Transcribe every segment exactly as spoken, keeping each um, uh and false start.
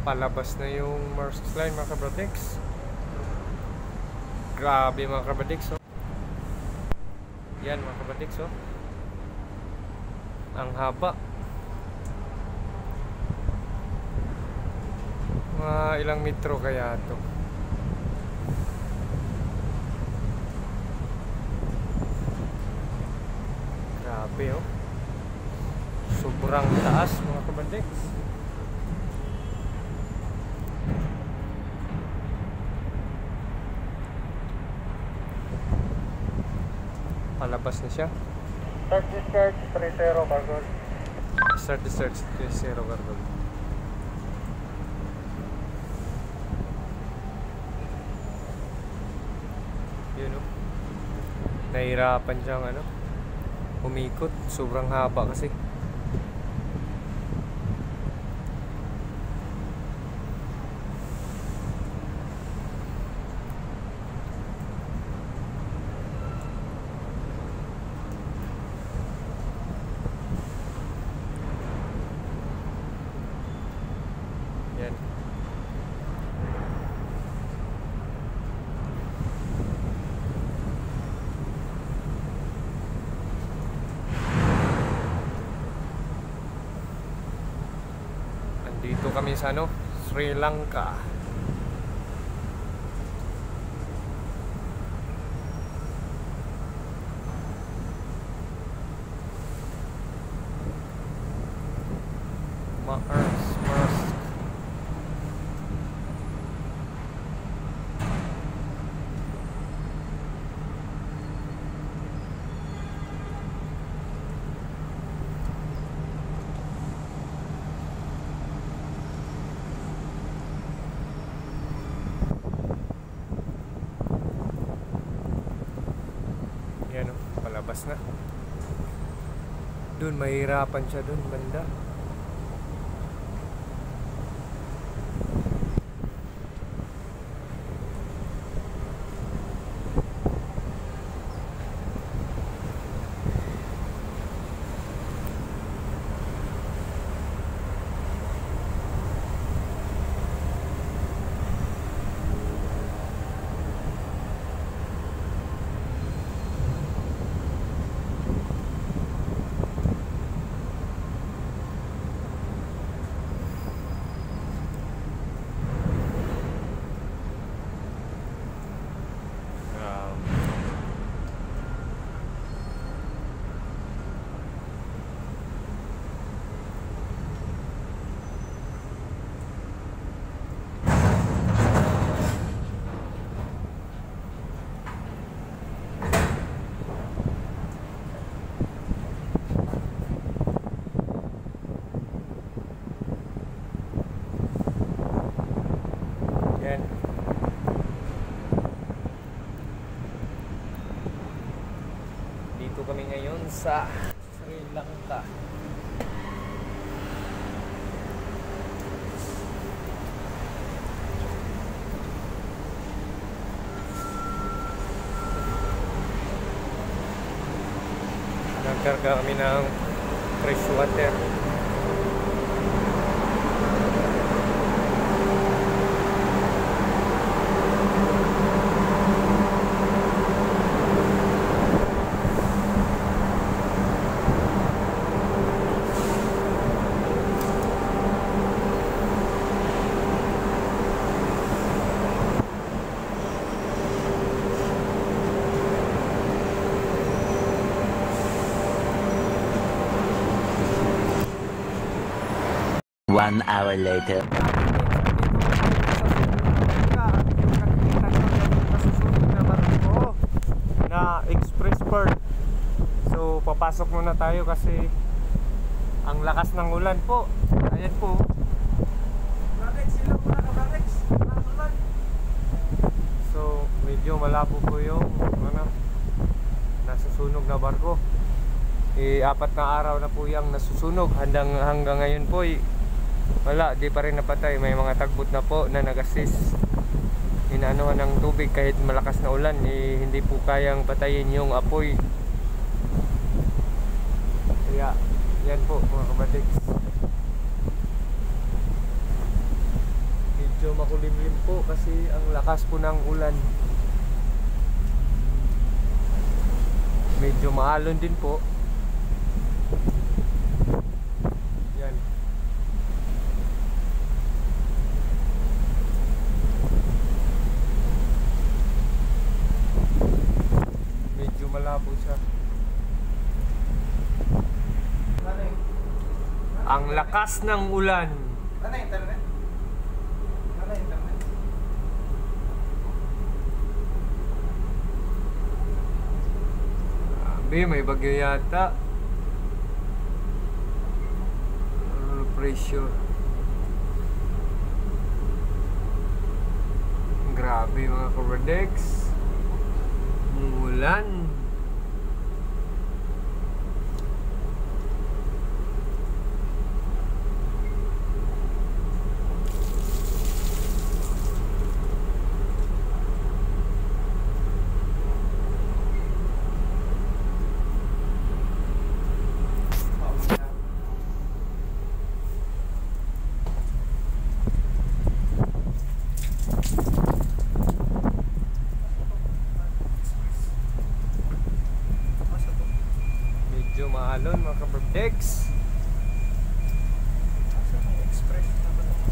Palabas na yung Maersk Line mga kabradix. Grabe mga kabradix, oh. Yan mga kabradix, oh. Ang haba. Mga ilang metro kaya to. Grabe, oh. Sobrang taas mga kabradix. Palabas na siya. Start discharge three zero cargo. Start discharge three zero cargo. Yun, oh. Nahirapan siyang ano, umikot. Sobrang haba kasi. Yan. Andito kami sa ano, Sri Lanka. Maersk, Maersk. Yan, oh, palabas na. Doon mahirapan siya doon banda. Yan. Dito kami ngayon sa Sri Lanka. Nagkarga kami ng fresh water. One hour later. Na express port. So papasok muna tayo kasi ang lakas ng ulan po. Ayan po. So medyo malabo po yung ano, nasusunog na barko. Eh, apat na araw na po yung nasusunog. Hanggang, hanggang ngayon po eh, wala, di pa rin napatay. May mga tagbot na po na nag-assist. Inaanuhan ng tubig kahit malakas na ulan eh, hindi po kayang patayin yung apoy. Kaya yan po mga kabatiks. medyo makulimlim po kasi ang lakas po ng ulan. Medyo maalon din po. Yan. Medyo malabo siya. Ang lakas ng ulan. Ano internet? Ano internet? Sabi, may bagyo yata. Uh, pressure. Grabe mga kabradex. Umulan. Medyo maalon mga kabradex. Express na ba ito?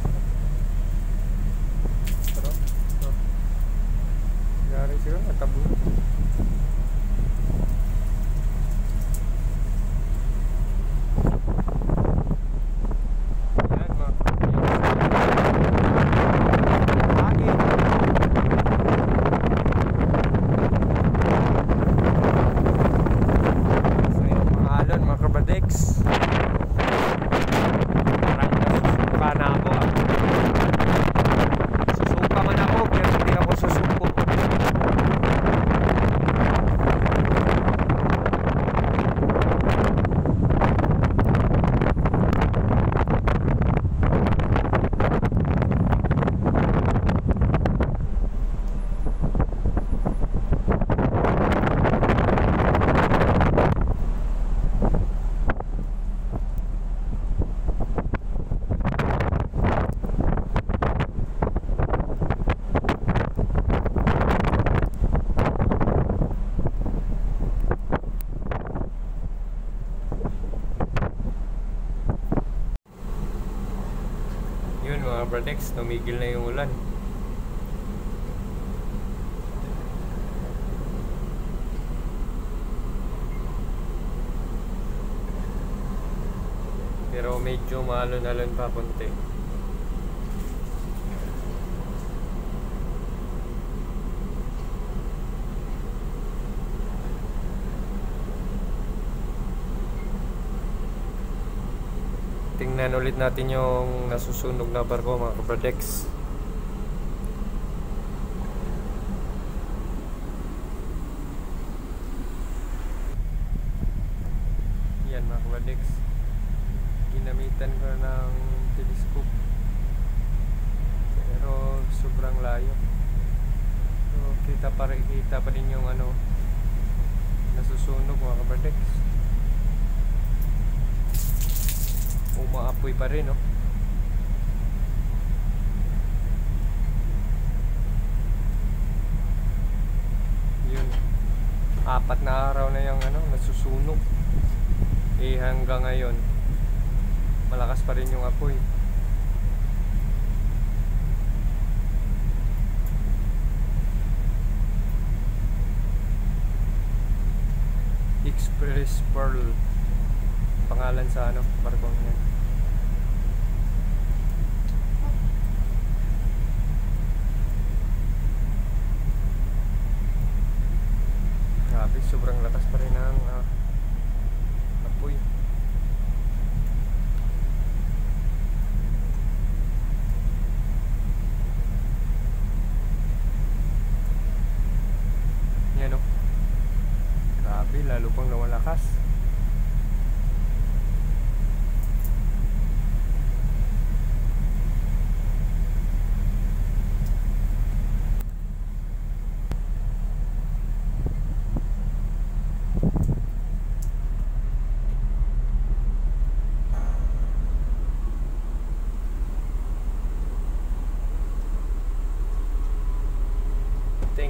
Sarap. Sarap. Yari sila, natabo. Yan mga hangin. So yun, mga alon mga kabradex. Parang nasusuka na ako ah. Susuka man ako, pero hindi ako susuko. Yun mga bradex, tumigil na yung ulan. Pero medyo maalon-alon pa konti. Tingnan ulit natin yung nasusunog na barko mga kabradex. Yan mga kabradex. Ginamitan ko ng telescope. Pero sobrang layo. So kita pa rin, kita pa rin yung ano nasusunog mga kabradex. Umaapoy pa rin, no? Yun. Apat na araw na yung ano, nasusunog. Eh hanggang ngayon, malakas pa rin yung apoy. Express Pearl pangalan sa ano, barkong yan. Grabe, sobrang lakas pa rin ang uh, apoy. Yan o. Grabe, lalo pang nawalakas.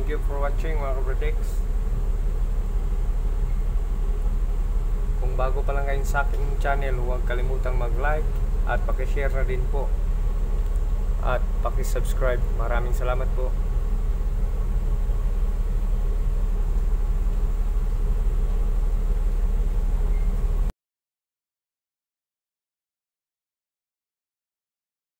you for watching mga kabradex. Kung bago pa lang kayo sa aking channel, huwag kalimutang mag-like at pakishare na din po. At pakisubscribe. Maraming salamat po.